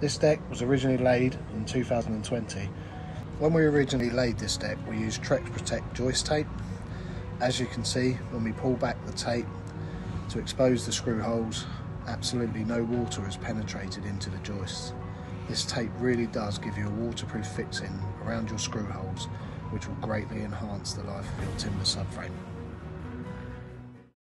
This deck was originally laid in 2020. When we originally laid this deck, we used Trex Protect Joist tape. As you can see, when we pull back the tape to expose the screw holes, absolutely no water has penetrated into the joists. This tape really does give you a waterproof fixing around your screw holes, which will greatly enhance the life of your timber subframe.